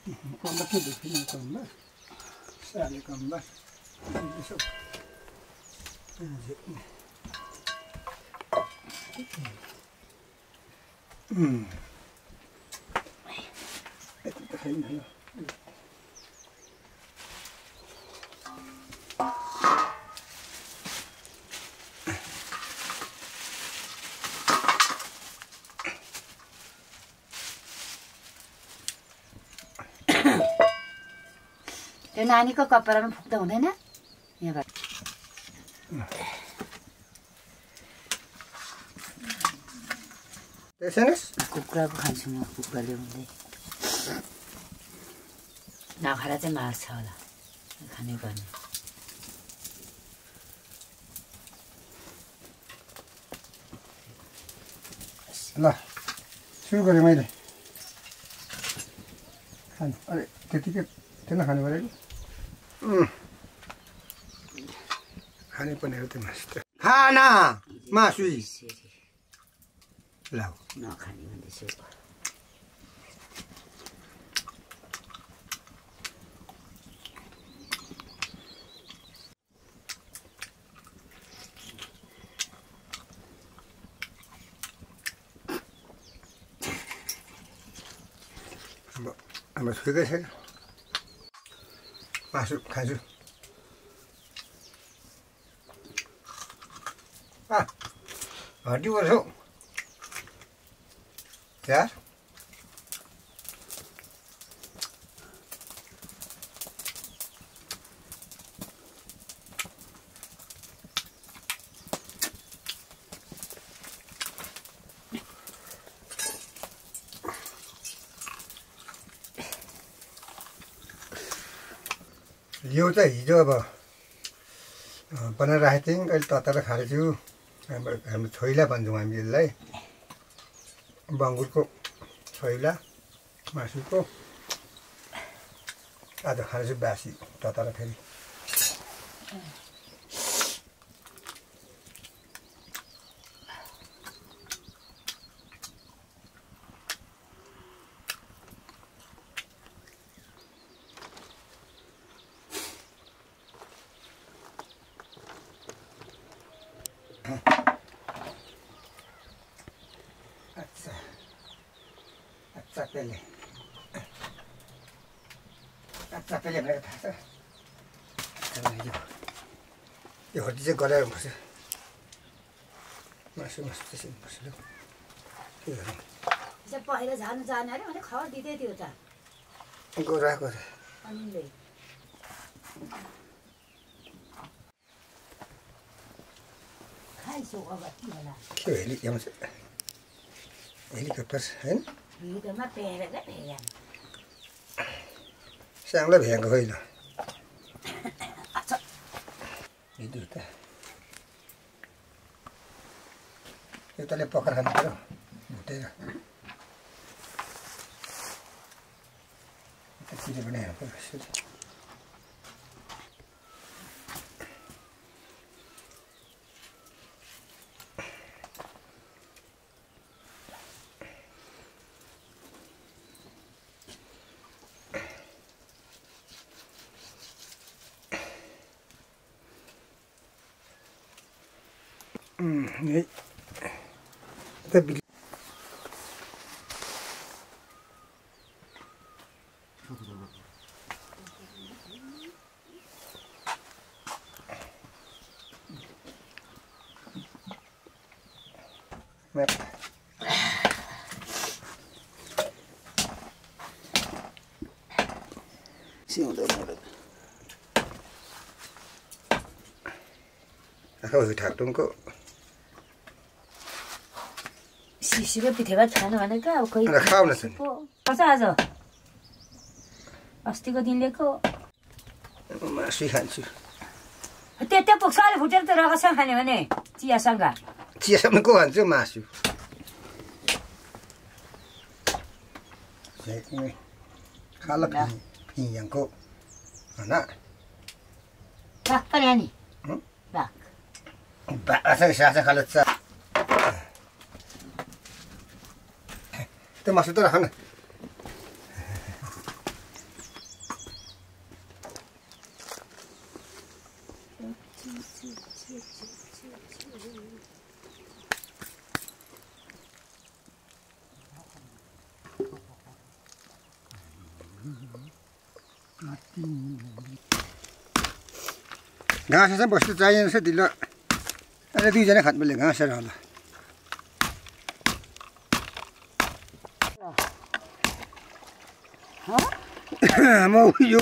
Komba ke देखिन komba. Sale komba. Eso. त्यो नानीको कपडामा फुक्दा हुँदैन यहाँबाट त्यसैनस् कुखुराको खान्छु म कुखुरा ल्याउँदै नखाएर चाहिँ मार्छ होला खानै पर्ने ल सुरु गरेँ मैले खानु अरे त्यतिकै त्यो नखानु पऱ्यो नि खाने पनि हो त्यो मासु त खाना मासु ल नखाने भन्दैछु अब ठिकै छैन मासु खान्छु हड्डी पर्छ हौ यार यो चाहिँ हिजो अब बनाएर राखेको थियौँ अहिले तताएर खाँदैछु हाम्रो छोइला भन्छौँ हामी यसलाई बङ्गुरको छोइला मासुको आज खाँदैछु बासी तताएर फेरि कच्चा भनेर थाहा छ यो हड्डी चाहिँ गलाएर पर्छ मासु त्यसै पर्छ के गर्नु पहिला झार्नु जाने अरे मैले खबर दिँदै थियो त गोरा खाइसो अब के होला के हेलिकप्टर होइन भिडियोमा पेरेर भेया स्याङलाई भ्याएको होइन भिडियो त एउटाले पक्रा खानु पर्यो भुटेर चिरे पनि हेर्नु पर्यो Kita beli. Sini udah ada. Aku udah tunggu. सिसीको पिठेबाट खानु भनेको अब खोइ खाउन छ नि पर्छ आज अस्तिको दिन ल्याएको मासु खान्छु त्यति पुग्छ अरे भुटेर त रगतसँग खाने भने चियासँग को खान्छ मासु खाला पिङको हैन बाक पनि अनि बाक बासँग सासा खाला छ त्यो मासु त राख्न घाँस चाहिँ बस्नु चाहिएन रहेछ ढिलो अहिले दुईजना खानुपर्ने घाँसहरू होला म यो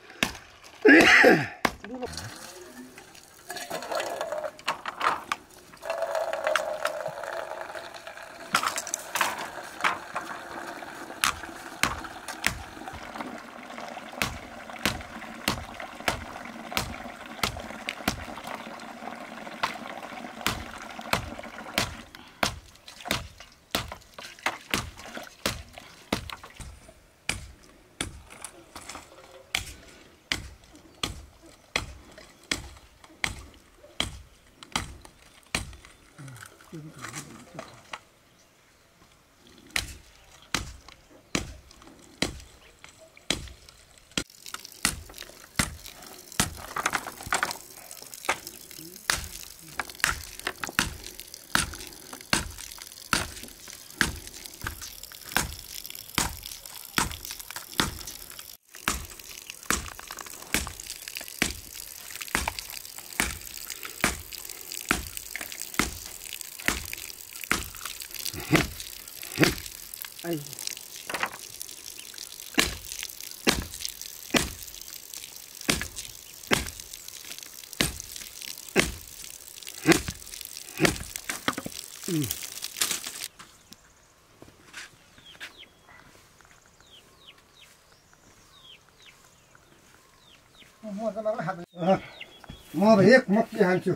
म अब एक मक्की हाल्छु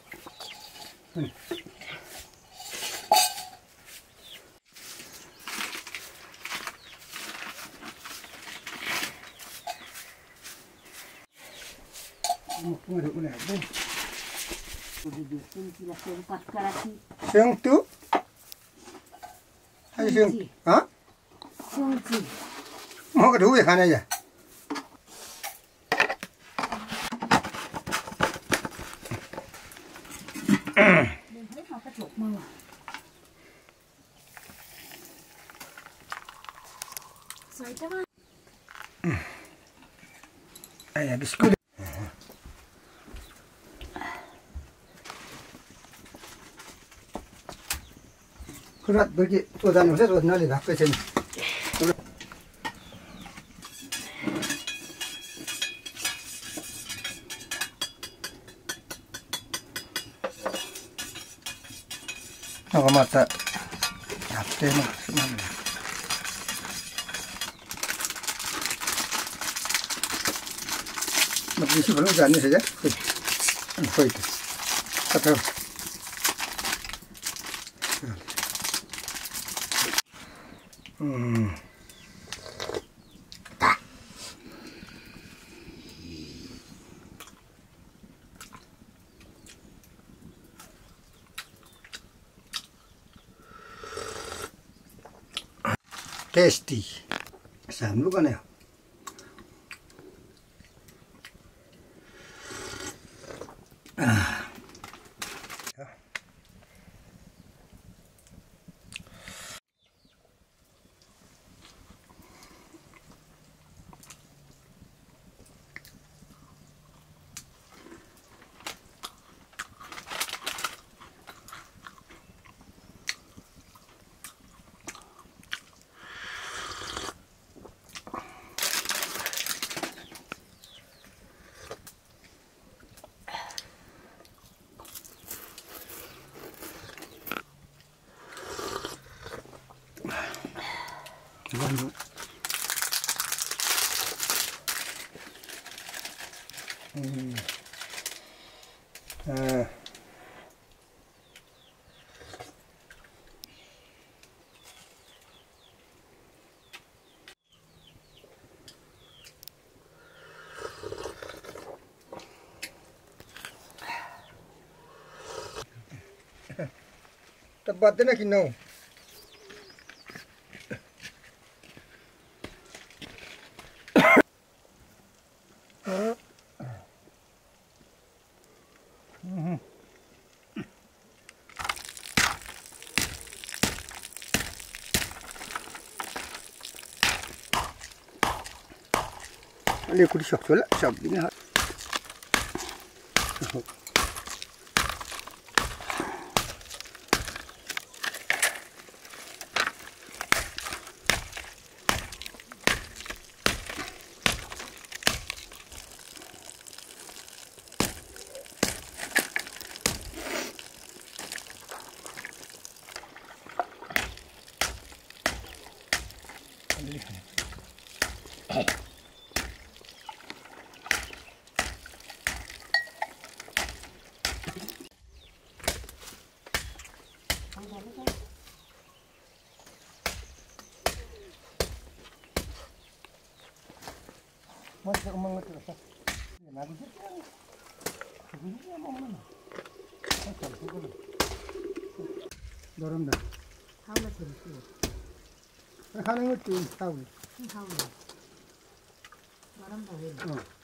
Sương hay sương hả? Sương gì? Mua cái thú gì khai này vậy? Mình thấy họ cái chuột mưa. Rồi chắc á. Đây là biscuit. 그래, 너기 쏟아놓으세요. 쏟아놓으세요. 앞에 좀. 저거 맞다. 앞대는 쓰면. 뭐 이시 별로지 않으세요? 거의. 갖다. Tasty. Saan ka na yun? Tepat na kinaw. लेकुटी सक्छु होला सक्दिनँ गरम दा खाउला छोरी खाने को तीन खाऊ खाउला गरम भयो